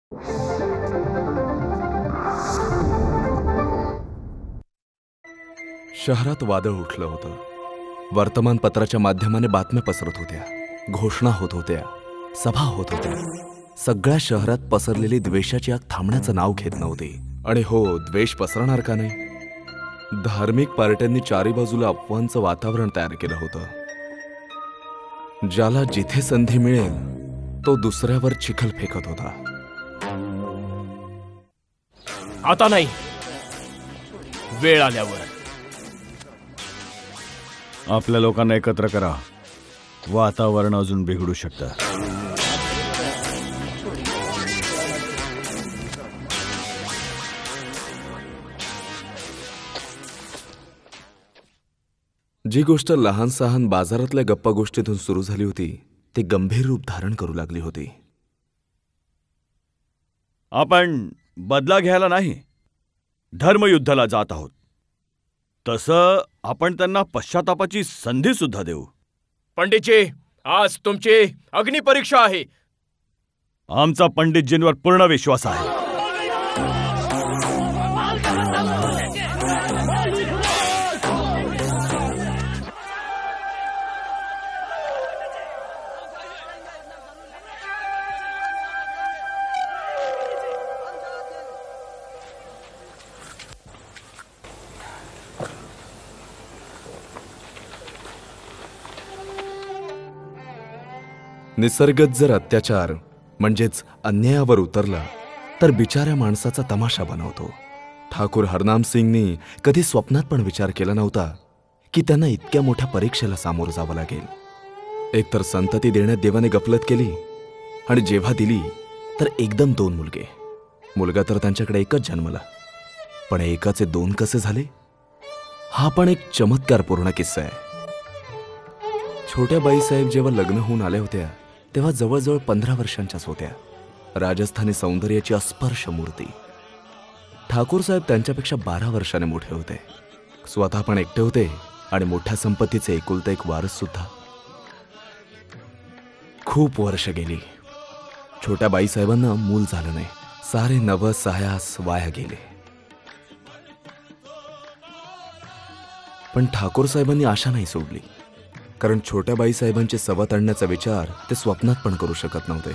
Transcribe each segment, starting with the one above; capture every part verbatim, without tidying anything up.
शहरात वादळ उठलं होतं. वर्तमानपत्राच्या माध्यमाने बातम्या पसरत होत्या, घोषणा होत होत्या, सभा होत होत्या. सगळ्या शहरात पसरलेली द्वेषाची आग थांबण्याचं नाव घेत नव्हती. आणि हो, द्वेष पसरणार का नाही? धार्मिक पार्ट्यांनी चारी बाजूला अफवांचं वातावरण तयार केलं होतं. ज्याला जिथे संधी मिळेल तो दुसऱ्यावर चिखल फेकत होता. आता नाही, वेळ आल्यावर. आपल्या लोकांना एकत्र करा, वातावरण अजून बिघडू शकतं. जी गोष्ट लहान सहान बाजारातल्या गप्पा गोष्टीतून सुरू झाली होती ती गंभीर रूप धारण करू लागली होती. आपण बदला घ्यायला नाही, धर्मयुद्धाला जात आहोत. तसं आपण त्यांना पश्चातापाची संधी सुद्धा देऊ. पंडितजी, आज तुमची अग्निपरीक्षा आहे. आमचा पंडितजींवर पूर्ण विश्वास आहे. निसर्गच जर अत्याचार म्हणजेच अन्यायावर उतरला तर बिचाऱ्या माणसाचा तमाशा बनवतो. ठाकूर हरनाम सिंगनी कधी स्वप्नात पण विचार केला नव्हता की त्यांना इतक्या मोठ्या परीक्षेला सामोरं जावं लागेल. एकतर संतती देण्यात देवाने गफलत केली आणि जेव्हा दिली तर एकदम दोन मुलगे. मुलगा तर त्यांच्याकडे एकच जन्मला, पण एकाचे दोन कसे झाले हा पण एक चमत्कारपूर्ण किस्सा आहे. छोट्या बाईसाहेब जेव्हा लग्न होऊन आल्या होत्या तेव्हा जवळजवळ पंधरा वर्षांच्याच होत्या. राजस्थानी सौंदर्याची अस्पर्श मूर्ती. ठाकूर साहेब त्यांच्यापेक्षा बारा वर्षाने मोठे होते. स्वतः पण एकटे होते आणि मोठ्या संपत्तीचे एकुलते एक वारस सुद्धा. खूप वर्ष गेली, छोट्या बाईसाहेबांना मूल झालं नाही. सारे नव सायास वाया गेले. पण ठाकूर साहेबांनी आशा नाही सोडली, कारण छोट्या बाईसाहेबांची सवत आणण्याचा विचार ते स्वप्नात पण करू शकत नव्हते.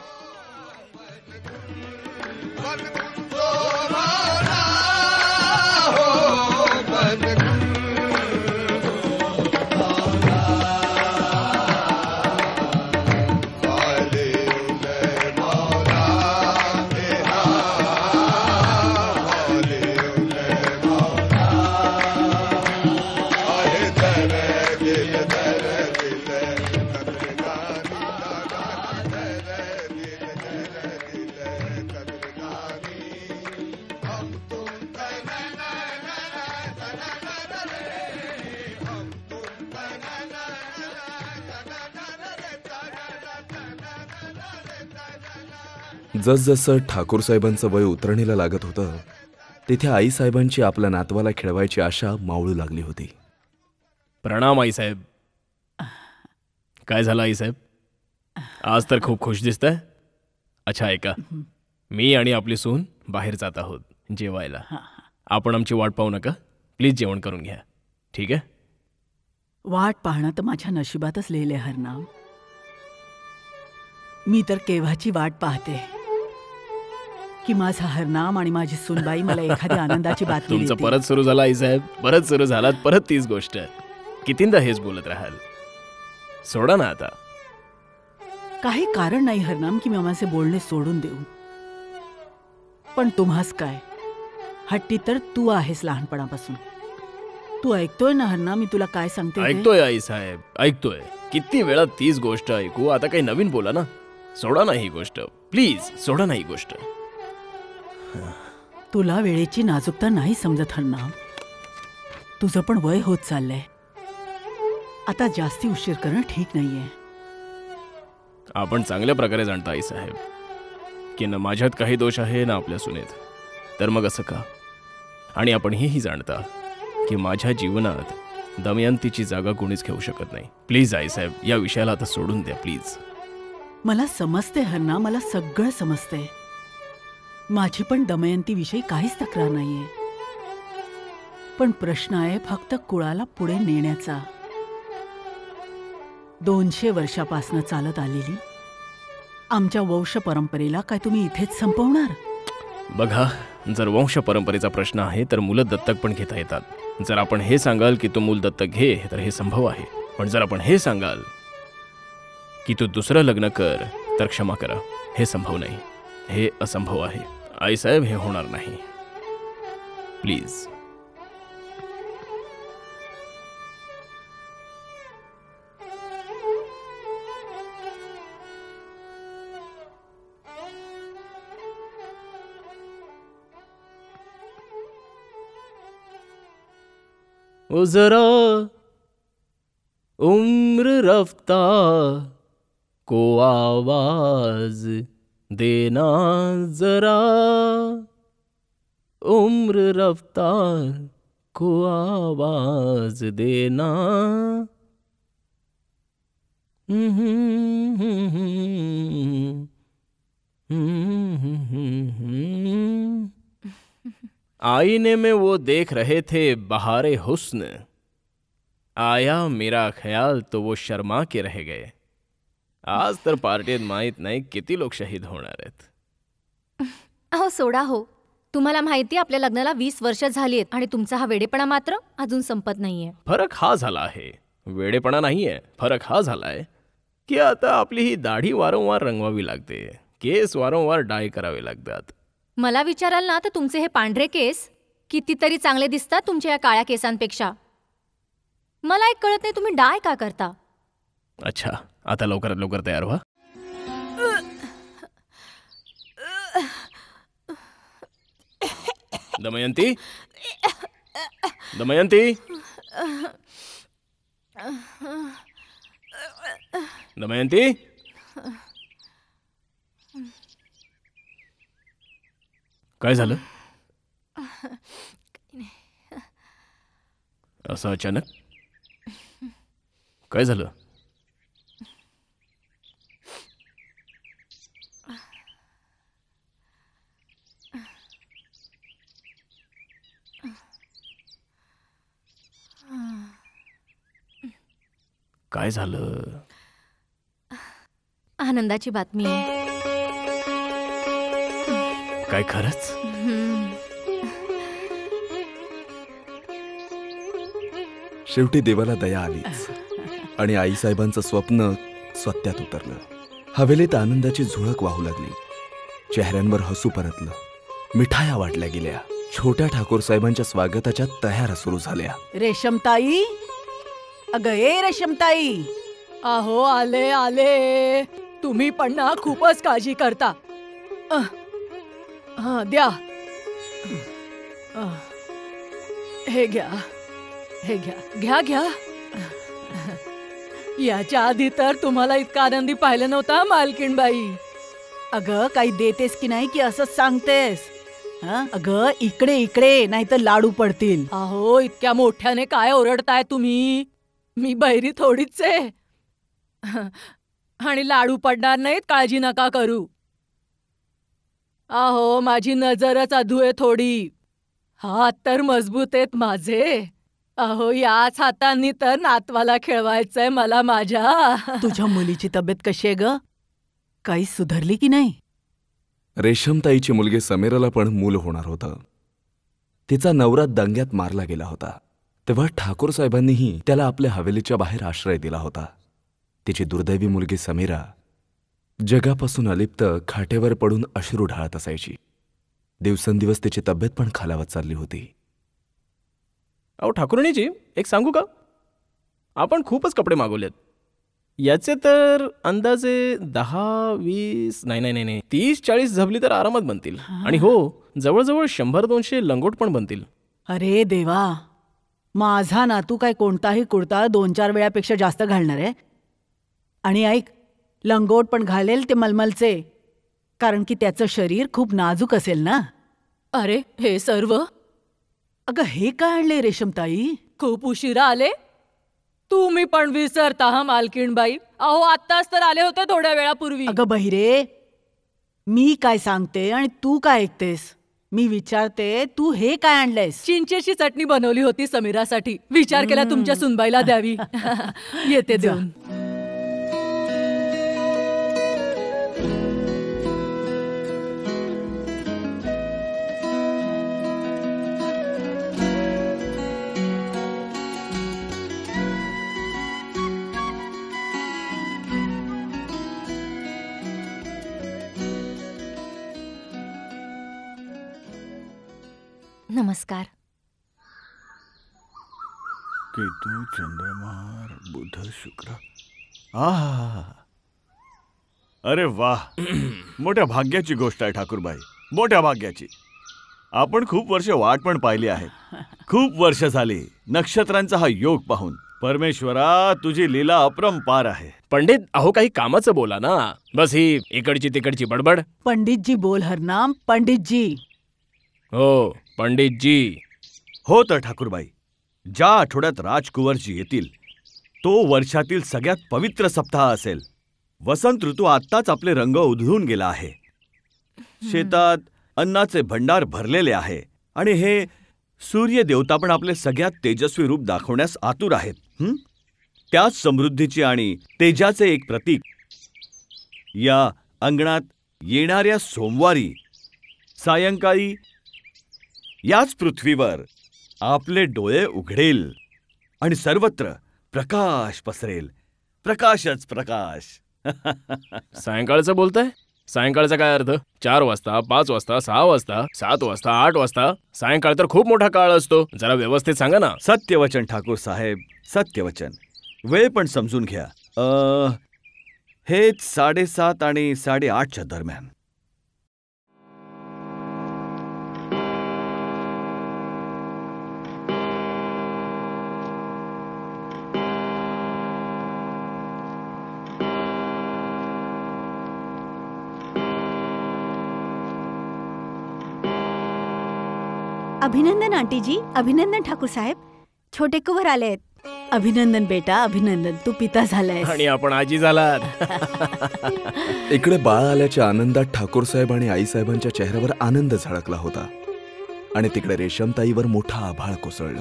जसजसं ठाकूर साहेबांचं वय उतरणीला लागत होतं तिथे आईसाहेबांची आपल्या नातवाला खेळवायची आशा मावळू लागली होती. प्रणाम आईसाहेब. काय झालं आईसाहेब, आज तर खूप खुश दिसताय. अच्छा ऐका, मी आणि आपली सून बाहेर जात आहोत जेवायला. आपण आमची वाट पाहू नका, प्लीज जेवण करून घ्या. ठीक आहे? वाट पाहणं तर माझ्या नशिबातच लिहिले हरनाम. मी तर केव्हाची वाट पाहते की माझा हरनाम आणि माझी सुनबाई मला एखाद्या आनंदाची बातमी तुमचं परत सुरू झालं आईसाहेब, परत सुरू झालात, परत तीच गोष्ट. कितींदा हेच बोलत राहाल, सोडा ना आता. काही कारण नाही हरनाम की मी माझे बोलणे सोडून देऊ. पण तुम्हास काय, हट्टी तर तू आहेस लहानपणापासून. तू ऐकतोय ना हरनाम मी तुला काय सांगते? ऐकतोय आईसाहेब, ऐकतोय. किती वेळा तीच गोष्ट ऐकू? आता काही नवीन बोला ना. सोडा ना ही गोष्ट, प्लीज सोडा ना ही गोष्ट. तुला वेळेची नाजूकता नाही समजत हरनाम. तुझं पण वय होत चाललंय. आता जास्ती उशीर करणं ठीक नाहीये. आपण चांगल्या प्रकारे जाणता आईसाहेब की ना माझ्यात काही दोष आहे ना आपल्या सुनेत. तर मग असं का? आणि आपण हेही जाणता की माझ्या जीवनात दमयंतीची जागा कोणीच घेऊ शकत नाही. प्लीज आईसाहेब, या विषयाला आता सोडून द्या प्लीज. मला समजते हरनाम, मला सगळं समजते. माझी पण दमयंतीविषयी काहीच तक्रार नाहीये, पण प्रश्न आहे फक्त कुळाला पुढे नेण्याचा. दोनशे वर्षापासनं चालत आलेली आमच्या वंश परंपरेला काय तुम्ही इथेच संपवणार? बघा, जर वंश परंपरेचा प्रश्न आहे तर मुलं दत्तक पण घेता येतात. जर आपण हे सांगाल की तू मूल दत्तक घे तर हे संभव आहे, पण जर आपण हे सांगाल की तू दुसरं लग्न कर तर क्षमा करा, हे संभव नाही, हे असंभव आहे. आईसाहेब, हे होणार नाही, प्लीज. ओ जरा उम्र रफ्ता को आवाज देना, जरा उम्र रफ्तार को आवाज देना. आईने में वो देख रहे थे बहारे हुस्न, आया मेरा ख्याल तो वो शर्मा के रह गए. आज तर पार्टीत माहीत नाही किती लोक शहीद होणार आहेत. अहो सोडा हो, तुम्हाला माहिती आपल्या लग्नाला वीस वर्ष झाली आहेत आणि तुमचा हा वेडेपणा मात्र अजून संपत नाहीये. फरक हा झाला आहे, वेडेपणा नाहीये, फरक हा झालाय की आता आपली ही दाढी वारंवार रंगवावी लागते, केस वारंवार डाय करावे लागतात. मला विचाराल ना तर तुमचे हे पांढरे केस कितीतरी चांगले दिसतात तुमच्या या काळ्या केसांपेक्षा. मला एक कळत नाही, तुम्ही डाय का करता? अच्छा, आता लवकरात लवकर तयार व्हा. दमयंती, दमयंती, दमयंती. काय झालं? असं अचानक काय झालं? काय झालं? आनंदाची बातमी आहे. काय खरंच? शेवटी देवाला दया आलीच आणि आईसाहेबांचं स्वप्न सत्यात उतरलं. हवेलीत आनंदाची झुळक वाहू लागली, चेहऱ्यांवर हसू परतलं, मिठाया वाटल्या गेल्या, छोट्या ठाकूर साहेबांच्या स्वागताच्या तयाऱ्या सुरू झाल्या. रेशमताई, अगं ए रेशमताई. अहो आले आले, तुम्ही पण ना खूपच काळजी करता. अह, हा द्या. अह, हे घ्या, हे घ्या, घ्या घ्या. याच्या आधी तर तुम्हाला इतका आनंदी पाहिलं नव्हता मालकीणबाई. अगं काही देतेस की नाही की असंच सांगतेस? हं? अगं इकडे इकडे, नाही तर लाडू पडतील. अहो इतक्या मोठ्याने काय ओरडताय तुम्ही? मी बहिरी थोडीच आहे. आणि लाडू पडणार नाहीत, काळजी नका करू. अहो माझी नजरच अधू आहे थोडी, हात तर मजबूत आहेत माझे. अहो याच हातांनी तर नातवाला खेळवायचंय मला माझ्या. तुझ्या मुलीची तब्येत कशी आहे ग? काही सुधारली की नाही? रेशमताईची मुलगी समीराला पण मूल होणार होतं. तिचा नवरा दंग्यात मारला गेला होता, तेव्हा ठाकूर साहेबांनीही त्याला आपल्या हवेलीच्या बाहेर आश्रय दिला होता. तिची दुर्दैवी मुलगी समीरा जगापासून अलिप्त खाटेवर पडून अश्रू ढाळत असायची. दिवसेंदिवस तिची तब्येत पण खालावत चालली होती. अहो ठाकूरणीजी, एक सांगू का? आपण खूपच कपडे मागवलेत. याचे तर अंदाजे दहा वीस नाही नाही नाही तीस चाळीस झबली तर आरामात बनतील. आणि हो, जवळजवळ शंभर दोनशे लंगोट पण बनतील. अरे देवा, माझा नातू काय कोणताही कुर्ता दोन चार वेळापेक्षा जास्त घालणार आहे? आणि ऐक, लंगोट पण घालेल ते मलमलचे, कारण की त्याचं शरीर खूप नाजूक असेल ना. अरे हे सर्व? अगं हे काय आणले रेशमताई? खूप उशिरा आले तुम्ही, पण विसरता हा मालकीणबाई. अहो आत्ताच तर आले होते थोड्या वेळापूर्वी. अगं बहिरे, मी काय सांगते आणि तू काय ऐकतेस? मी विचारते तू हे काय आणलंयस? चिंचेची चटणी बनवली होती समीरासाठी. विचार केला तुमच्या सुनबाईला द्यावी. येते देऊन. नमस्कार. केतू चंद्रमार बुध शुक्र. आहा, अरे वाह, मोठ्या भाग्याची गोष्ट आहे ठाकूरबाई, मोठ्या भाग्याची. आपण खूप वर्ष वाट पण पाहिली आहे. खूप वर्ष झाली नक्षत्रांचा हा योग पाहून. परमेश्वरा, तुझी लीला अपरंपार आहे. पंडित, अहो काही कामाचं बोला ना. बस ही इकडची तिकडची बडबड. पंडितजी बोल हरनाम, पंडितजी. हो पंडितजी. हो तर ठाकूरबाई, ज्या आठवड्यात राजकुंवरजी येतील तो वर्षातील सगळ्यात पवित्र सप्ताह असेल. वसंत ऋतू आत्ताच आपले रंग उधळून गेला आहे. शेतात अन्नाचे भंडार भरलेले आहे आणि हे सूर्य देवता पण आपले सगळ्यात तेजस्वी रूप दाखवण्यास आतुर आहेत. हं? त्याच समृद्धीची आणि तेजाचे एक प्रतीक या अंगणात येणाऱ्या सोमवारी सायंकाळी याच पृथ्वीवर आपले डोळे उघडेल आणि सर्वत्र प्रकाश पसरेल. प्रकाशच प्रकाश. सायंकाळचं बोलताय? सायंकाळचा काय अर्थ? चार वाजता, पाच वाजता, सहा वाजता, सात वाजता, आठ वाजता? सायंकाळ तर खूप मोठा काळ असतो. जरा व्यवस्थित सांगा ना. सत्यवचन ठाकूर साहेब, सत्यवचन. वेळ पण समजून घ्या. अ हेच साडेसात आणि साडेआठच्या दरम्यान. अभिनंदन आंटीजी, अभिनंदन ठाकूर साहेब. छोटे कुवर आलेत. अभिनंदन बेटा, अभिनंदन. तू पिता झालायस. आणि आपण आजी झालात. इकडे बाळ आल्याच्या आनंदात ठाकूरसाहेब आणि आईसाहेबांच्या चेहऱ्यावर आनंद झळकला होता आणि तिकडे रेशमताईवर मोठा आभाळ कोसळलं.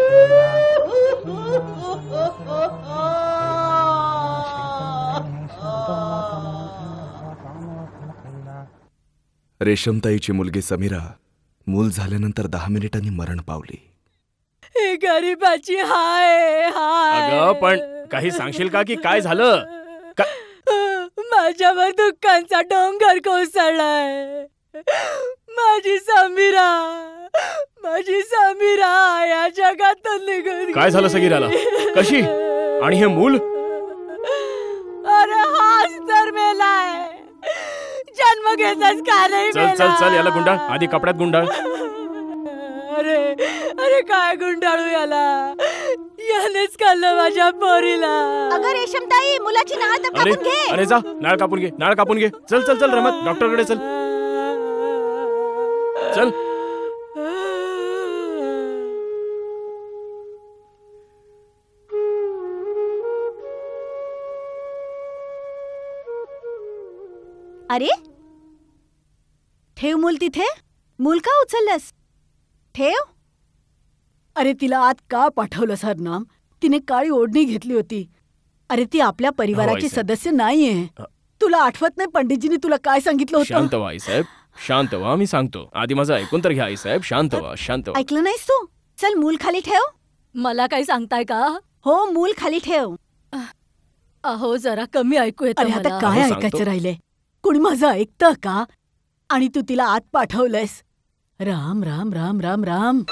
रेशमताईची मुलगी समीरा मूल झाल्यानंतर दहा मिनिटांनी मरण पावली. हे गरीबाची हाय हाय. अगं पण काही सांगशील का की काय झालं? का- माझ्यावर दुःखांचा डोंगर कोसळलाय. माझी समीरा, माझी समीरा या जगातून निघून काय झालं सगीराला? कशी? आणि हे मूल? अरे हाच तर मेलाय. जन्म घेतच का नाही चल चल चल याला गुंडाळ. आधी कपड्यात गुंडाळ. अरे अरे काय गुंडाळू याला. यानेच खाल्लं माझ्या पोरीला. अगं रेशमताई, मुलाची नाळ तर अरे कापून घे. अरे जा नाळ कापून घे, नाळ कापून घे. चल चल चल रमत, डॉक्टरकडे चल. चल. अरे ठेव मूल तिथे. मूल का उचललंस? ठेव. अरे तिला आत का पाठवलंस हरनाम? तिने काळी ओढणी घेतली होती. अरे ती आपल्या परिवाराची साहेब. सदस्य नाहीये. तुला आठवत नाही पंडितजींनी तुला काय सांगितलं होतं? शांत व्हा आईसाहेब, शांत व्हा. मी सांगतो. आधी माझं ऐकून तर घ्या आईसाहेब. शांत व्हा, शांत व्हा. ऐकलं नाहीस तू? चल मूल खाली ठेव. मला काही सांगताय का? हो, मूल खाली ठेव. अहो जरा कमी ऐकू येतं अरे आता मला. काय हो, सांगतो. ऐकायचं राहिले? कोणी माझं ऐकतं का? आणि तू तिला आत पाठवलंयस. राम राम राम राम राम.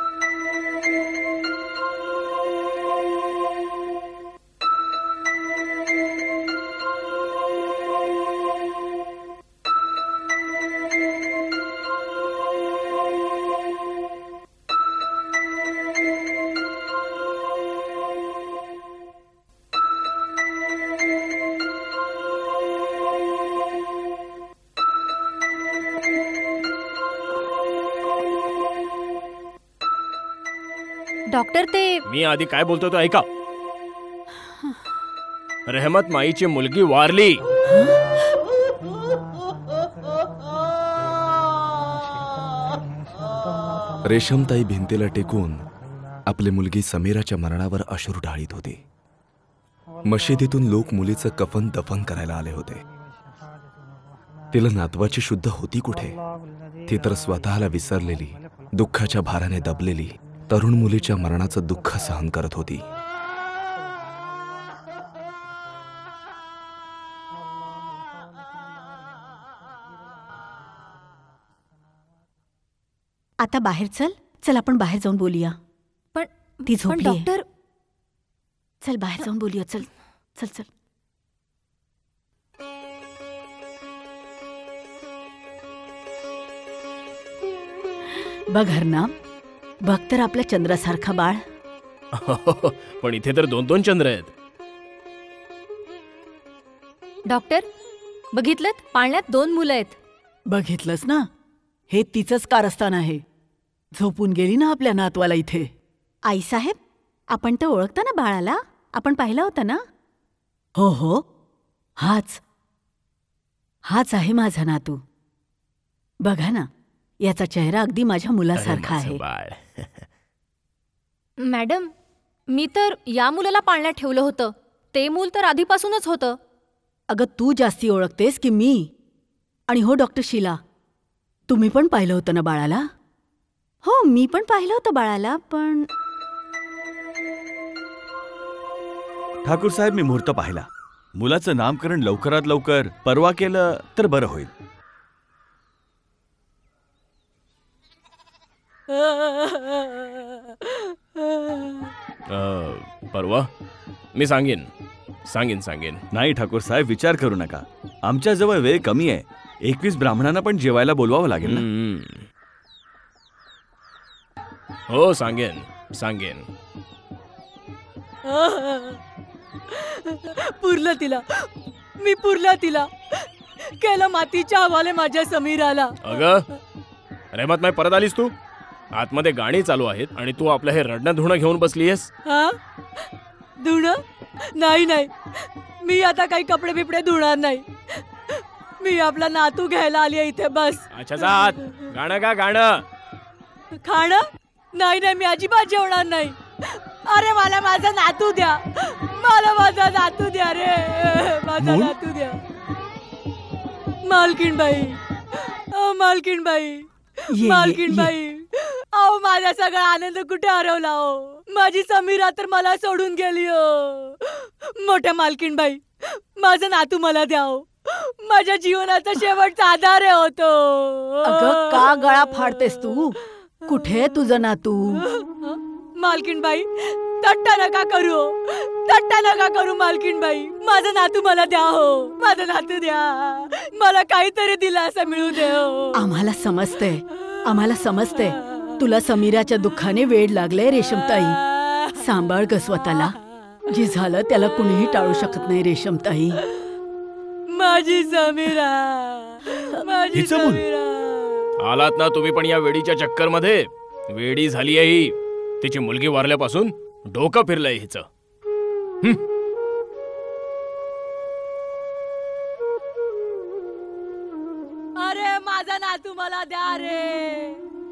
डॉक्टर ते मी आधी काय बोलतो तो ऐका. रहमत माईची मुलगी वारली. रेशमताई भिंतीला टेकून आपली मुलगी समीराच्या मरणावर अश्रू ढाळीत होती. मशिदीतून लोक मुलीचं कफन दफन करायला आले होते. तिला नातवाची शुद्ध होती कुठे? ती तर स्वतःला विसरलेली, दुःखाच्या भाराने दबलेली तरुण मुलीच्या मरणाचं दुःख सहन करत होती. आता बाहेर चल. चल आपण बाहेर जाऊन बोलूया. पण ती पण झोपली. डॉक्टर, चल बाहेर जाऊन बोलूया. चल चल चल. बघ हरनाम, बघ तर आपल्या चंद्रासारखा बाळ. पण इथे तर दोन दोन चंद्र आहेत. डॉक्टर बघितलं, पाळण्यात दोन मुलं आहेत. बघितलंस ना, हे तिचंच कारस्थान आहे. झोपून गेली ना आपल्या नातवाला इथे. आईसाहेब, आपण तर ओळखता ना बाळाला? आपण पाहिला होता ना? हो हो, हाच हाच आहे माझा नातू. बघा ना, याचा चेहरा अगदी माझ्या मुलासारखा अरे आहे. माझं बाळ. मॅडम, मी तर या मुलाला पाळण्यात ठेवलं होतं. ते मूल तर आधीपासूनच होतं. अगं, तू जास्ती ओळखतेस की मी? आणि हो डॉक्टर शीला, तुम्ही पण पाहिलं होतं ना बाळाला? हो, मी पण पाहिलं होतं बाळाला. पण ठाकूर साहेब, मी मुहूर्त पाहिला. मुलाचं नामकरण लवकरात लवकर परवा केलं तर बरं होईल. अं, परवा मी सांगेन सांगेन सांगेन नाही ठाकूर साहेब, विचार करू नका. आमच्याजवळ वेळ कमी आहे. एकवीस ब्राह्मणांना पण जेवायला बोलवावं लागेल ना. हम्म. हो, सांगेन सांगेन. पुरलं तिला, मी पुरला तिला. केलं मातीच्या हवाले माझ्या समीराला. अगं रेहमत, नाही परत आलीस तू? आतमध्ये गाणी चालू आहेत आणि तू आपलं हे रडणं धुणं घेऊन बसलीयस. हा, धुणं? नाही नाही, मी आता काही कपडे बिपडे धुणार नाही. मी आपला नातू घ्यायला आली इथे, बस. अच्छा, जात गाणं का गाणं? खाणं? नाही नाही, मी अजिबात जेवणार नाही. अरे मला माझा नातू द्या, मला माझा नातू द्या रे, माझा मूल? नातू द्या. मालकीण बाई, अ मालकीण बाई, ये, ये, मालकीण ये. बाई, अहो माझा सगळा आनंद कुठे हरवला हो. माझी समीरा तर मला सोडून गेली हो. मोठ्या मालकीण बाई, माझा नातू मला द्या हो. माझ्या जीवनाचा शेवटचा आधार आहे होतो. अगं, का गळा फाडतेस तू? कुठे तुझं नातू? मालकीण बाई, तट्टा नका करू हो. तट्टा नका करू मालकीण बाई. माझा नातू मला द्या हो. माझा नातू द्या. मला काहीतरी दिलासा मिळू दे हो. आम्हाला समजतंय, आम्हाला समजतंय. तुला समीराच्या दुःखाने वेड लागले रेशमताई. सांभाळ ग स्वतःला. जे झालं त्याला कुणीही टाळू शकत नाही रेशमताई. माझी समीरा, माझी हिचं मूल? समीरा. आलात ना तुम्ही पण या वेडीच्या चक्कर मध्ये. वेडी झाली आहे ही. तिची मुलगी वारल्यापासून डोकं फिरलंय हिचं. अरे माझा नातू मला द्या रे.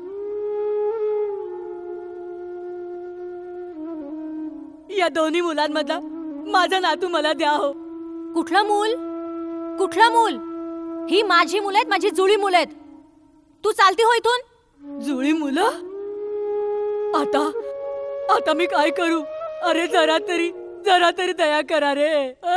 या दोन्ही मुलांमधला माझा नातू मला द्या हो. कुठलं मूल? कुठलं मूल? ही माझी मुलं आहेत, माझी जुळी मुलं आहेत. तू चालती हो इथून? जुळी मुलं? आता आता मी काय करू? अरे जरा तरी जरा तरी दया करा रे.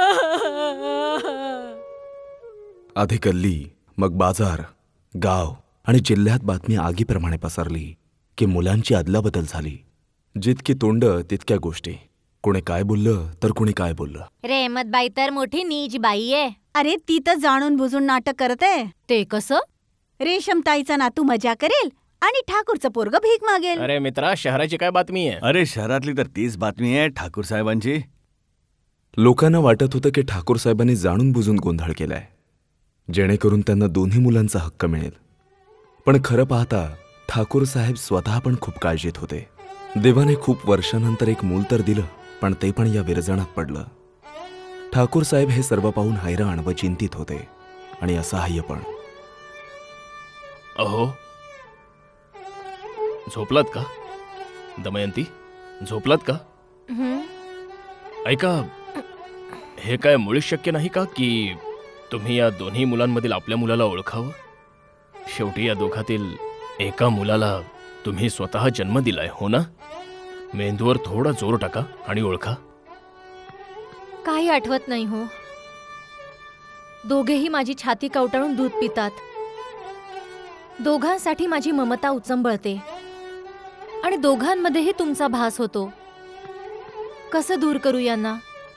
आधी गल्ली, मग बाजार, गाव आणि जिल्ह्यात बातमी आगीप्रमाणे पसरली की मुलांची अदलाबदल झाली. जितकी तोंड तितक्या गोष्टी. कोणी काय बोललं तर कोणी काय बोललं. रेहमतबाई तर मोठी नीच बाई आहे. अरे, ती तर जाणून बुजून नाटक करत आहे. ते कसं? रेशमताईचा नातू मजा करेल आणि ठाकूरचं पोरग भीक मागेल. अरे मित्रा, शहराची काय बातमी आहे? अरे शहरातली तर तीच बातमी आहे ठाकूर साहेबांची. लोकांना वाटत होतं की ठाकूर साहेबांनी जाणून बुजून गोंधळ केलाय, जेणेकरून त्यांना दोन्ही मुलांचा हक्क मिळेल. पण खरं पाहता ठाकूर साहेब स्वतः पण खूप काळजीत होते. देवाने खूप वर्षानंतर एक मूल तर दिलं, पण ते पण या विरजणात पडलं. ठाकूर साहेब हे सर्व पाहून हैराण व चिंतित होते आणि असहाय्य पण. अहो, झोपलात का दमयंती? झोपलात का? हं? ऐका, हे काय मुळीच शक्य नाही का की तुम्ही या दोन्ही मुलांमधील आपल्या मुलाला ओळखावं? शेवटी या दोघातील एका मुलाला तुम्ही स्वतः जन्म दिलाय, हो ना? मेंदूवर थोडा जोर टाका आणि ओळखा. काही आठवत नाही हो. दोघेही माझी छाती कवटाळून दूध पितात. दोघांसाठी माझी ममता उचंबळते आणि दोघांमध्येही तुमचा भास होतो. कसं दूर करू यांना?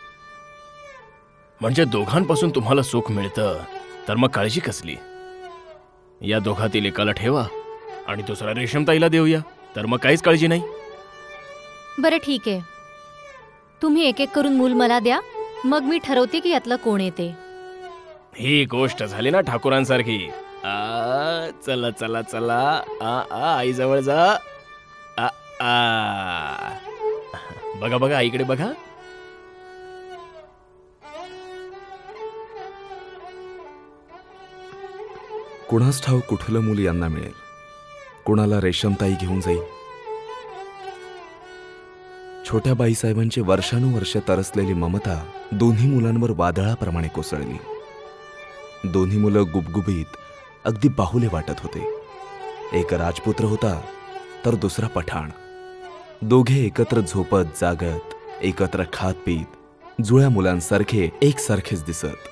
म्हणजे दोघांपासून तुम्हाला सुख मिळतं तर मग काळजी कसली? या दोघातील एकाला ठेवा आणि दुसरा रेशमताईला देऊया, तर मग काहीच काळजी नाही. बरं ठीक आहे, तुम्ही एक एक करून मूल मला द्या, मग मी ठरवते की यातलं कोण येते. ही गोष्ट झाली ना ठाकूरांसारखी. आ, चला चला चला, आ आ आई जवळ जा. आ आ बघा बघा आईकडे बघा. कुणास ठाऊक कुठलं मूल यांना मिळेल, कुणाला रेशमताई घेऊन जाईल. छोट्या बाईसाहेबांची वर्षानुवर्ष तरसलेली ममता दोन्ही मुलांवर वादळाप्रमाणे कोसळली. दोन्ही मुलं गुबगुबीत अगदी बाहुले वाटत होते. एक राजपुत्र होता तर दुसरा पठाण. दोघे एकत्र झोपत जागत, एकत्र खात पीत, जुळ्या मुलांसारखे एकसारखेच दिसत.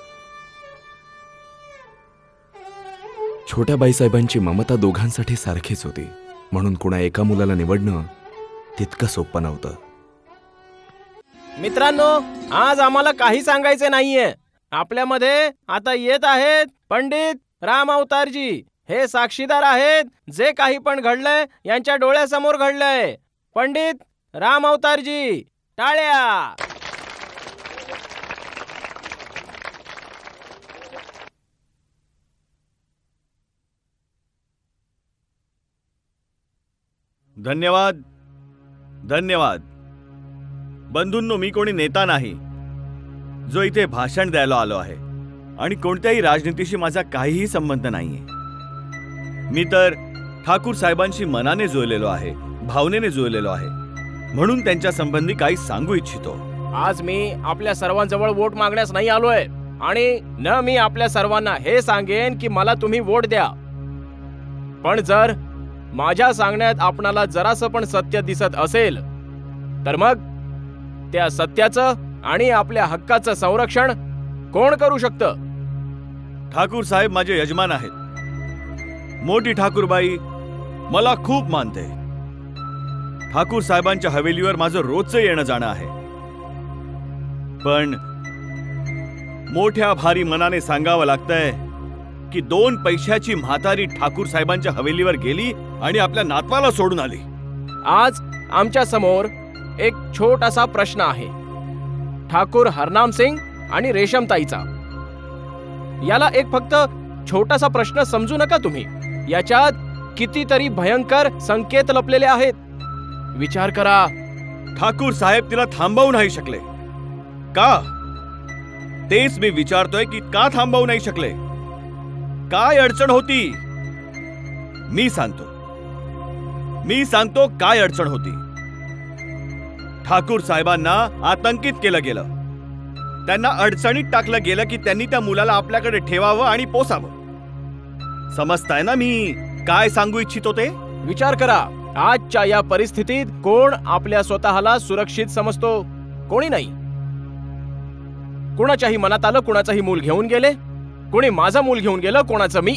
छोट्या बाईसाहेबांची ममता दोघांसाठी सारखीच होती, म्हणून कुणा एका मुलाला निवडणं तितकं सोपं नव्हतं. मित्रांनो, आज आम्हाला काही सांगायचे नाहीये. आपल्यामध्ये आता येत आहेत पंडित राम अवतारजी. हे साक्षीदार आहेत, जे काही पण घडलंय यांच्या डोळ्यासमोर घडलंय. पंडित राम अवतारजी, टाळ्या. धन्यवाद धन्यवाद. बंधूंनो, मी कोणी नेता नाही जो इथे भाषण द्यायला आलो आहे आणि कोणत्याही राजनीतीशी माझा काहीही संबंध नाहीये. मी तर ठाकूर साहेबांशी मनाने जुळलेलो आहे, भावनेने जुळलेलो आहे, म्हणून त्यांच्या संबंधी काही सांगू इच्छितो. आज मी आपल्या सर्वांजवळ वोट मागण्यास नाही आलोय आणि न मी आपल्या सर्वांना हे सांगेन की मला तुम्ही वोट द्या. पण जर माझ्या सांगण्यात आपणाला जरासं पण सत्य दिसत असेल तर मग त्या सत्याचं आणि आपल्या हक्काचं संरक्षण कोण करू शकतं? ठाकूर साहेब माझे यजमान आहेत. मोठी ठाकूरबाई मला खूप मानते. ठाकूर साहेबांच्या हवेलीवर माझं रोजचं येणं जाणं आहे. पण मोठ्या भारी मनाने सांगावं लागतंय की दोन पैशाची म्हातारी ठाकूर साहेबांच्या हवेलीवर गेली आणि आपल्या नातवाला सोडून आली. आज आमच्या समोर एक छोटासा प्रश्न आहे, ठाकूर हरनाम सिंग आणि रेशमताईचा. याला एक फक्त छोटासा प्रश्न समजू नका तुम्ही. याच्यात कितीतरी भयंकर संकेत लपलेले आहेत. विचार करा. ठाकूर साहेब तिला थांबवू नाही शकले का? तेच मी विचारतोय की का थांबवू नाही शकले? काय अडचण होती? मी सांगतो मी सांगतो काय अडचण होती. ठाकूर साहेबांना आतंकित केलं गेलं. त्यांना अडचणीत टाकलं गेलं की त्यांनी त्या मुलाला आपल्याकडे ठेवावं आणि पोसावं. समजताय ना मी काय सांगू इच्छितो ते? विचार करा, आजच्या या परिस्थितीत कोण आपल्या स्वतःला सुरक्षित समजतो? कोणी नाही. कोणाच्याही मनात आलं कोणाचंही मूल घेऊन गेले, कोणी माझं मूल घेऊन गेलं, कोणाचं मी.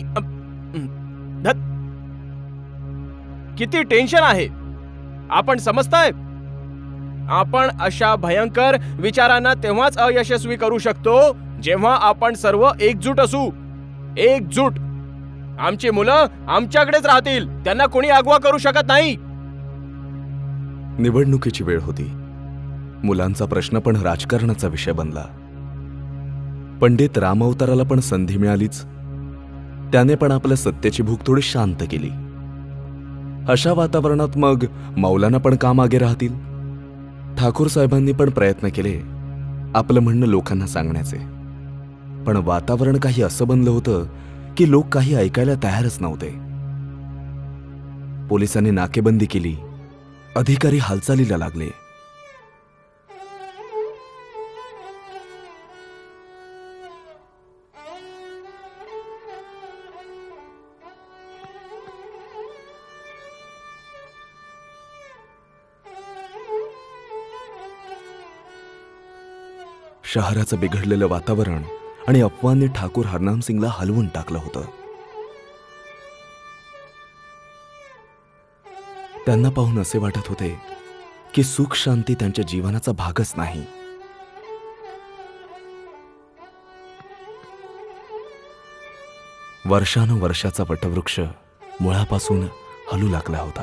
किती टेन्शन आहे आपण समजताय? आपण अशा भयंकर विचारांना तेव्हाच अयशस्वी करू शकतो जेव्हा आपण सर्व एकजूट असू. एकजूट. आमची मुलं आमच्याकडेच राहतील, त्यांना कोणी आगवा करू शकत नाही. निवडणुकीची वेळ होती. मुलांचा प्रश्न पण राजकारणाचा विषय बनला. पंडित रामावताराला पण संधी मिळालीच. त्याने पण आपल्या सत्याची भूक थोडी शांत केली. अशा वातावरणात मग मौलाना पण कामागे राहतील. ठाकूर साहेबांनी पण प्रयत्न केले आपलं म्हणणं लोकांना सांगण्याचे. पण वातावरण काही असं बनलं होतं की लोक काही ऐकायला तयारच नव्हते. पोलिसांनी नाकेबंदी केली. अधिकारी हालचालीला लागले. शहराचं बिघडलेलं वातावरण आणि अफवांनी ठाकूर हरनाम सिंगला हलवून टाकलं होतं. त्यांना पाहून असे वाटत होते की सुख शांती त्यांच्या जीवनाचा भागच नाही. वर्षानुवर्षाचा वटवृक्ष मुळापासून हलू लागला होता.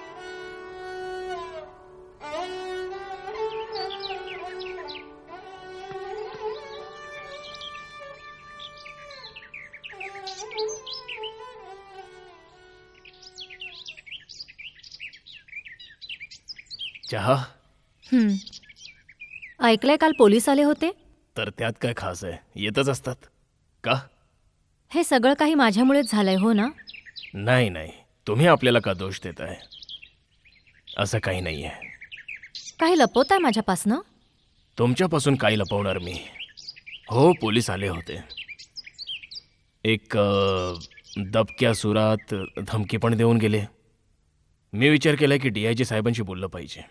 चहा? हं. ऐकलंय काल पोलीस आले होते? तर त्यात काय खास आहे, येतच असतात. का? हे सगळं काही माझ्यामुळेच झालंय हो ना? नाही नाही, तुम्ही आपल्याला का दोष देताय? असं काही नाहीये. काही लपवताय माझ्यापासनं? तुमच्यापासून काही लपवणार मी? हो, पोलीस आले होते. एक अ, दबक्या सुरात धमकी पण देऊन गेले. मी विचार केलाय की डी आय जी साहेबांशी बोललं पाहिजे,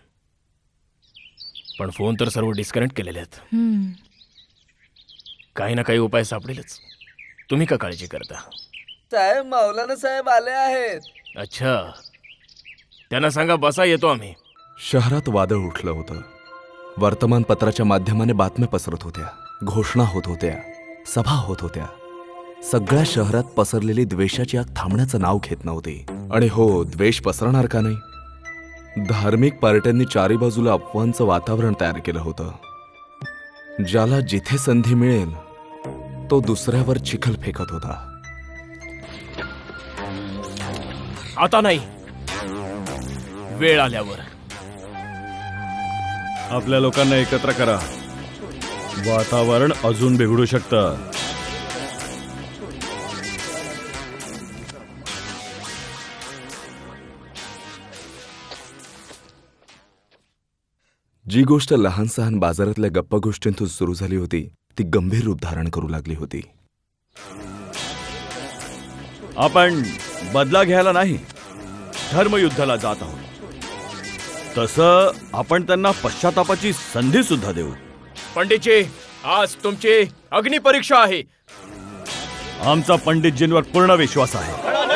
पण फोन तर सर्व डिस्कनेक्ट केलेले आहेत. हं. काही ना काही उपाय सापडेलच. तुम्ही का काळजी करता? साहेब, मौलाना साहेब आले आहेत. अच्छा, त्यांना सांगा बसा, येतो आम्ही. शहरात वादळ उठलं होतं. वर्तमानपत्राच्या माध्यमाने बातम्या पसरत होत्या, घोषणा होत होत्या, सभा होत होत्या. सगळ्या शहरात पसरलेली द्वेषाची आग थांबण्याचं नाव घेत नव्हती. आणि हो, द्वेष पसरणार का नाही? धार्मिक पार्ट्यांनी चारी बाजूला अफवांचं वातावरण तयार केलं होतं. ज्याला जिथे संधी मिळेल तो दुसऱ्यावर चिखल फेकत होता. आता नाही, वेळ आल्यावर. आपल्या लोकांना एकत्र करा. वातावरण अजून बिघडू शकतं. जी गोष्ट लहान सहान बाजारातल्या गप्पा गोष्टींतून सुरू झाली होती ती गंभीर रूप धारण करू लागली होती. आपण बदला घ्यायला नाही, धर्मयुद्धाला जात आहोत. तसं आपण त्यांना पश्चातापाची संधी सुद्धा देऊ. पंडितजी, आज तुमची अग्निपरीक्षा आहे. आमचा पंडितजींवर पूर्ण विश्वास आहे.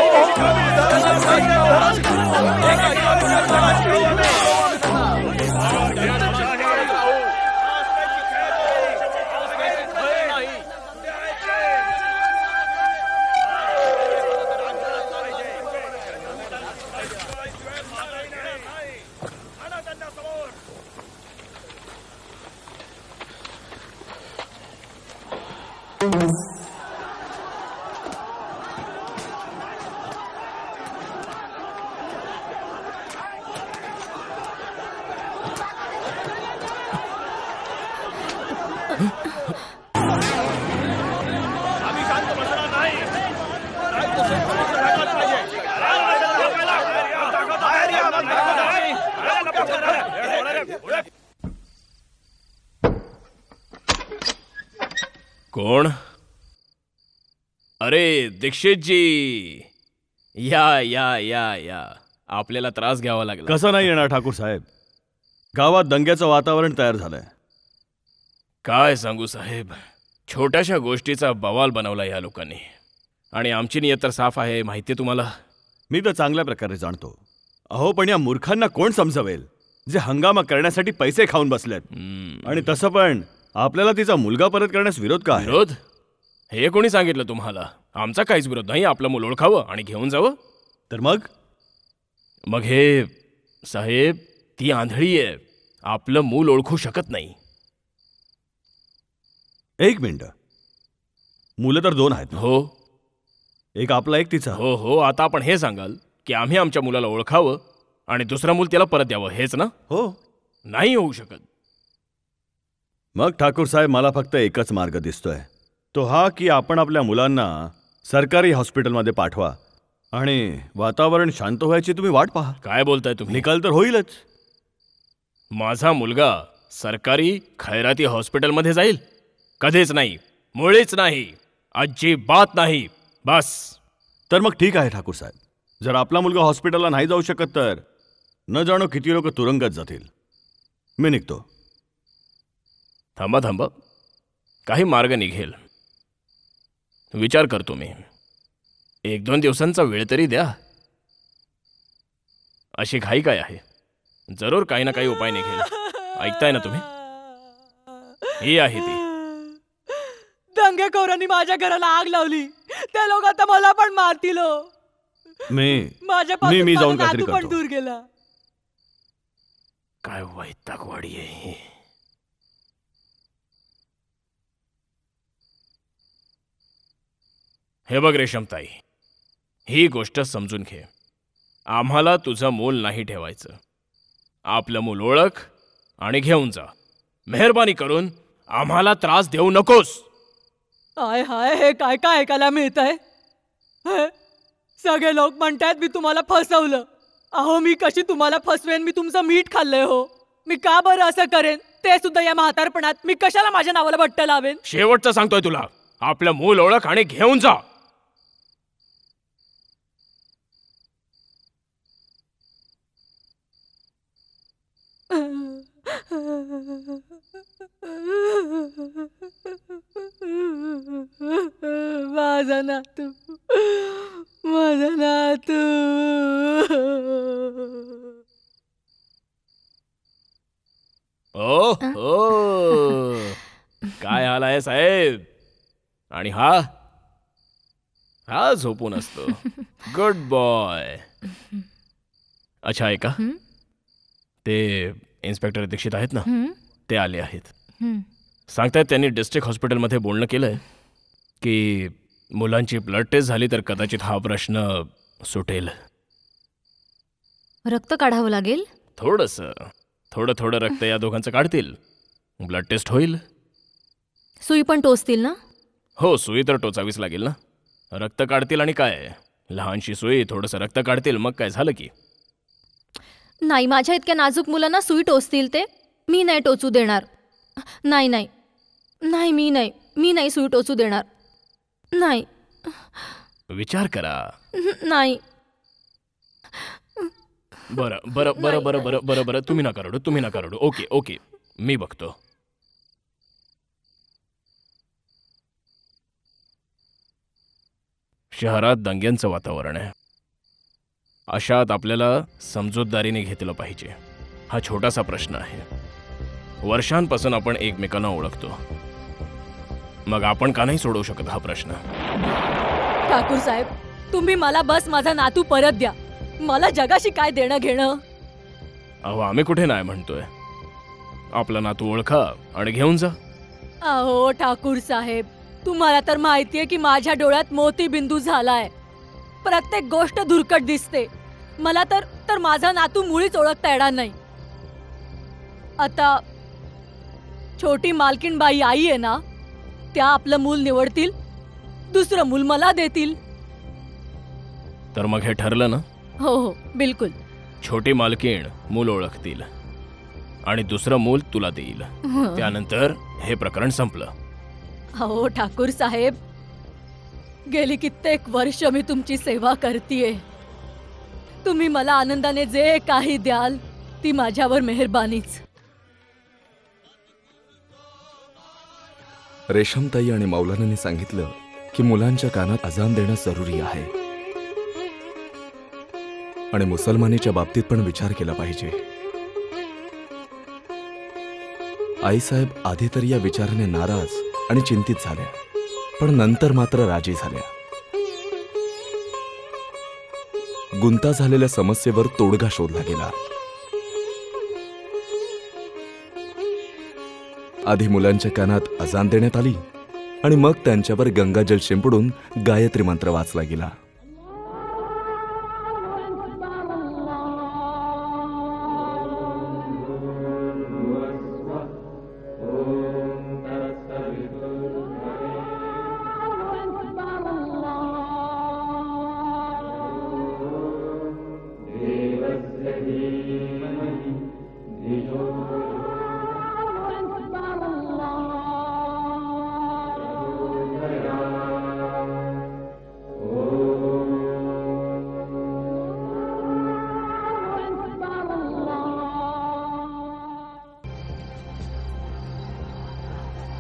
कोण? अरे दीक्षितजी, या या या या. आपल्याला त्रास घ्यावा लागला. कसं नाही येणार ठाकूर साहेब? गावात दंग्याचं वातावरण तयार झालंय. काय सांगू साहेब, छोट्याशा गोष्टीचा बवाल बनवला या लोकांनी. आणि आमची नियत तर साफ आहे, माहिती आहे तुम्हाला. मी तर चांगल्या प्रकारे जाणतो. अहो, पण या मूर्खांना कोण समजवेल जे हंगामा करण्यासाठी पैसे खाऊन बसलेत? आणि तसं पण आपल्याला तिचा मुलगा परत करण्यास विरोध का आहे? विरोध? हे कोणी सांगितलं तुम्हाला? आमचा काहीच विरोध नाही. आपलं मूल ओळखावं आणि घेऊन जावं. तर मग मग हे साहेब, ती आंधळी आहे, आपलं मूल ओळखू शकत नाही. एक मिनिट, मुलं तर दोन आहेत. हो, एक आपला एक तिचा. हो हो. आता आपण हे सांगाल की आम्ही आमच्या मुलाला ओळखावं आणि दुसरं मूल त्याला परत द्यावं, हेच ना? हो. नाही होऊ शकत. मग ठाकूर साहेब, मला फक्त एकच मार्ग दिसतोय, तो हा की आपण आपल्या मुलांना सरकारी हॉस्पिटलमध्ये पाठवा आणि वातावरण शांत व्हायची तुम्ही वाट पहा. काय बोलताय तुम्ही? निकाल तर होईलच. माझा मुलगा सरकारी खैराती हॉस्पिटलमध्ये जाईल? कधीच नाही, मुळीच नाही, अजिबात नाही. बस. तर मग ठीक आहे ठाकूर साहेब, जर आपला मुलगा हॉस्पिटलला नाही जाऊ शकत तर न जाणो किती लोक तुरुंगात जातील. मी निघतो. थांबा थांबा, काही मार्ग निघेल. विचार करतो मी. एक दोन दिवसांचा वेळ तरी द्या. अशी घाई काय आहे? जरूर काही ना काही उपाय निघेल. ऐकताय ना तुम्ही? ही आहे ती. दंगेखोरांनी माझ्या घराला आग लावली. ते लोक आता मला पण मारतील. मी माझ्यापासून मी जाऊन माझा काहीतरी नातू पण करतो. दूर गेला. काय वैतागवाडी आहे ही. हे बघ रेशमताई, ही गोष्ट समजून घे. आम्हाला तुझं मूल नाही ठेवायचं. आपलं मूल ओळख आणि घेऊन जा. मेहरबानी करून आम्हाला त्रास देऊ नकोस. हाय हाय, हे काय काय ऐकायला मिळत आहे? सगळे लोक म्हणतायत मी तुम्हाला फसवलं. अहो, मी कशी तुम्हाला फसवेन? मी तुमचं मीठ खाल्लंय हो. मी का बरं असं करेन? ते सुद्धा या म्हातारपणात. मी कशाला माझ्या नावाला बट्ट लावेन? शेवटचं सांगतोय तुला, आपलं मूल ओळख आणि घेऊन जा. माझा नातू, माझा नातू. ओ हो, काय हाल आहे साहेब? आणि हा हा झोपून असतो. Good boy. अच्छा, ऐका, ते इन्स्पेक्टर दीक्षित आहेत ना, ते आले आहेत. सांगतायत त्यांनी डिस्ट्रिक्ट हॉस्पिटलमध्ये बोलणं केलंय की मुलांची ब्लड टेस्ट झाली तर कदाचित हा प्रश्न सुटेल. रक्त काढावं लागेल? थोडंसं थोडं थोडं रक्त या दोघांचं काढतील. ब्लड टेस्ट होईल. सुई पण टोचतील ना? हो, सुई तर टोचावीच लागेल ना. रक्त काढतील आणि काय, लहानशी सुई, थोडंसं रक्त काढतील, मग काय झालं की. नाही, माझ्या इतक्या नाजूक मुलांना सुई टोचतील ते? मी नाही टोचू देणार. नाही नाही नाही, मी नाही मी नाही सुई टोचू देणार. नाही. विचार करा. नाही. बरं बरं बरं बरं बरं बरं बरं तुम्ही नका रडू, तुम्ही नका रडू. ओके ओके, मी बघतो. शहरात दंग्यांचं वातावरण आहे. अशात आपल्याला समजूतदारीने घेतलं पाहिजे. हा छोटासा प्रश्न आहे. वर्षांपासून आपण एकमेकांना ओळखतो. मग आपण का नाही सोडवू शकत हा प्रश्न? ठाकूर साहेब, तुम्ही मला बस माझा नातू परत द्या. मला जगाशी काय देणं घेणं? अहो, आम्ही कुठे नाही म्हणतोय. आपला नातू ओळखा आणि घेऊन जा. अहो ठाकूर साहेब, तुम्हाला तर माहितीये की माझ्या डोळ्यात मोतीबिंदू झालाय. प्रत्येक गोष्ट धुरकट दिसते. मला तर तर माझा नातू मुळीच ओळखता येणार नाही. आता छोटी मालकीण बाई आई आहे ना, त्या आपलं मूल निवडतील, दुसरं मूल मला देतील. तर मग हे ठरलं ना? हो हो, बिलकुल. छोटी मालकीण मूल ओळखतील आणि दुसरं मूल तुला देईल. त्यानंतर हे प्रकरण संपलं. हो ठाकूर साहेब, गेली कित्येक वर्ष मी तुमची सेवा करतीये. तुम्ही मला आनंदाने जे काही द्याल ती माझ्यावर मेहरबानीच. रेशमताई आणि मौलानाने सांगितलं की मुलांच्या कानात अजान देणं जरुरी आहे आणि मुसलमानीच्या बाबतीत पण विचार केला पाहिजे. आईसाहेब आधी तर या विचाराने नाराज आणि चिंतित झाल्या, पण नंतर मात्र राजी झाल्या. गुंता झालेल्या समस्येवर तोडगा शोधला गेला. आधी मुलांच्या कानात अजान देण्यात आली आणि मग त्यांच्यावर गंगाजल शिंपडून गायत्री मंत्र वाचला गेला.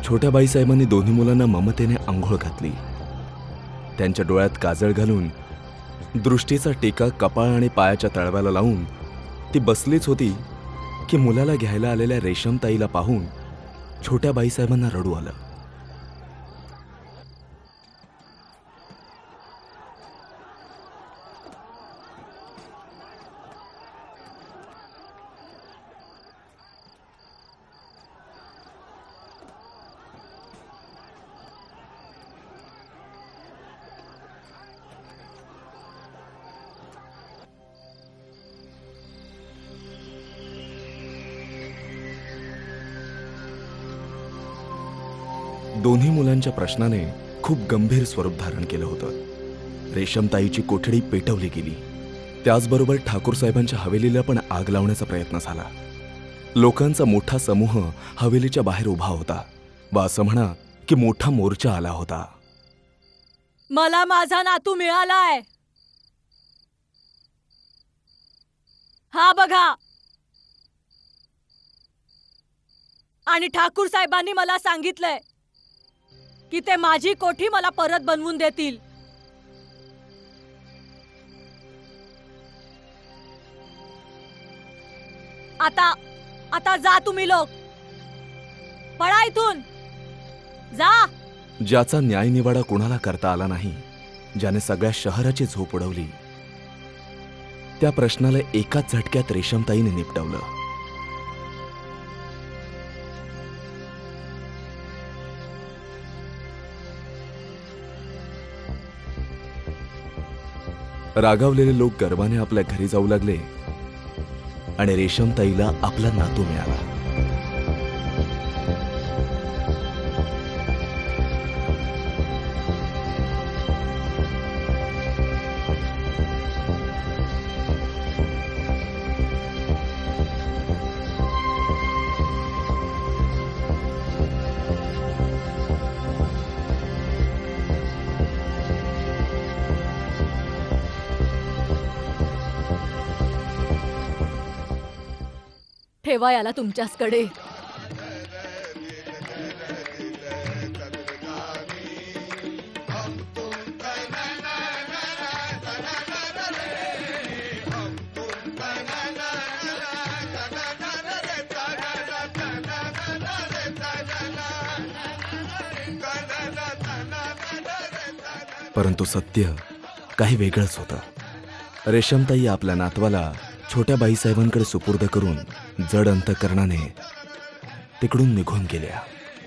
छोट्या बाईसाहेबांनी दोन्ही मुलांना ममतेने आंघोळ घातली. त्यांच्या डोळ्यात काजळ घालून दृष्टीचा टेका कपाळ आणि पायाच्या तळव्याला लावून ती बसलीच होती की मुलाला घ्यायला आलेल्या रेशमताईला पाहून छोट्या बाईसाहेबांना रडू आलं. दोन्ही मुलांच्या प्रश्नाने खूप गंभीर स्वरूप धारण केलं होतं. रेशमताईची कोठडी पेटवली गेली. त्याचबरोबर ठाकूरसाहेबांच्या हवेलीला पण आग लावण्याचा प्रयत्न झाला. लोकांचा मोठा समूह हवेलीच्या बाहेर उभा होता वा असं म्हणा की मोठा मोर्चा आला होता. मला माझा नातू मिळालाय. हा बघा. आणि ठाकूर साहेबांनी मला सांगितलंय की ते माझी कोठी मला परत बनवून देतील. आता आता जा तुम्ही लोक. पळा इथून. जा. ज्याचा न्यायनिवाडा कोणाला करता आला नाही, ज्याने सगळ्या शहराची झोप उडवली, त्या प्रश्नाला एकाच झटक्यात रेशमताईने निपटवलं. रागावलेले लोक गर्वाने आपल्या घरी जाऊ लागले आणि रेशमताईला आपला नातू मिळाला. ठेवा याला तुमच्याचकडे. परंतु सत्य काही वेगळंच होतं. रेशमताई आपल्या नातवाला छोट्या बाईसाहेबांकडे सुपूर्द करून जड अंतकरणाने तिकडून निघून गेल्या.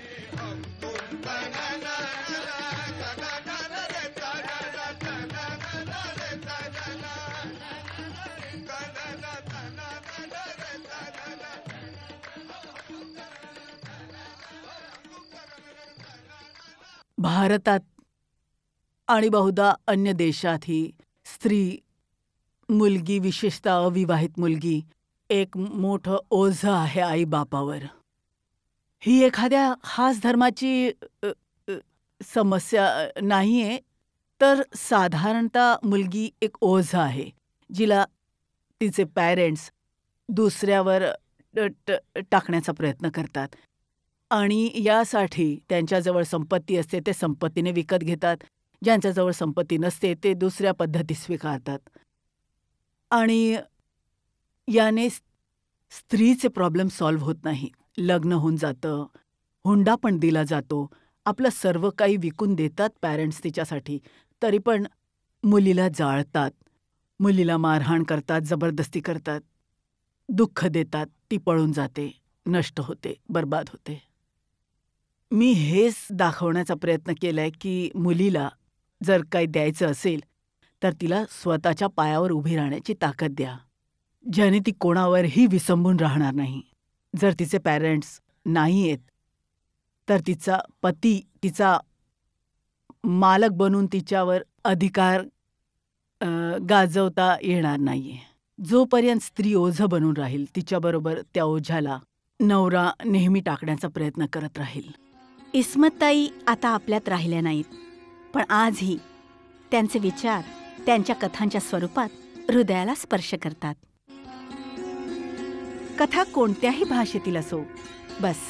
भारतात आणि बहुधा अन्य देशातही स्त्री, मुलगी, विशेषतः अविवाहित मुलगी, एक मोठं ओझं आहे आई बापावर. ही एखाद्या खास धर्माची अ, अ, समस्या नाहीये, तर साधारणतः मुलगी एक ओझं आहे जिला तिचे पॅरेंट्स दुसऱ्यावर ट- ट- टाकण्याचा प्रयत्न करतात आणि यासाठी त्यांच्याजवळ संपत्ती असते ते संपत्तीने विकत घेतात, ज्यांच्याजवळ संपत्ती नसते ते दुसऱ्या पद्धती स्वीकारतात. आणि याने स्त्रीचे प्रॉब्लेम सॉल्व्ह होत नाही. लग्न होऊन जातं, हुंडा पण दिला जातो, आपलं सर्व काही विकून देतात पॅरेंट्स तिच्यासाठी, तरी पण मुलीला जाळतात, मुलीला मारहाण करतात, जबरदस्ती करतात, दुःख देतात, ती पळून जाते, नष्ट होते, बर्बाद होते. मी हेच दाखवण्याचा प्रयत्न केलाय की मुलीला जर काही द्यायचं असेल तर तिला स्वतःच्या पायावर उभी राहण्याची ताकद द्या, ज्याने ती कोणावरही विसंबून राहणार नाही. जर तिचे पॅरेंट्स नाही आहेत तर तिचा पती तिचा मालक बनून तिच्यावर अधिकार अ, गाजवता येणार नाहीये. जोपर्यंत स्त्री ओझं बनून राहील तिच्याबरोबर त्या ओझ्याला नवरा नेहमी टाकण्याचा प्रयत्न करत राहील. इस्मतताई आता आपल्यात राहिल्या नाहीत, पण आजही त्यांचे विचार त्यांच्या कथांच्या स्वरूपात हृदयाला स्पर्श करतात. कथा कोणत्याही भाषेतील असो, बस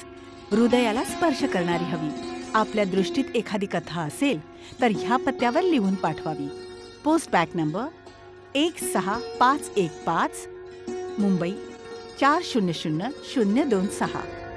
हृदयाला स्पर्श करणारी हवी. आपल्या दृष्टीत एखादी कथा असेल तर ह्या पत्त्यावर लिहून पाठवावी. पोस्ट बॅग नंबर एक सहा पाच एक पाच, मुंबई चार शून्य शून्य शून्य दोन सहा.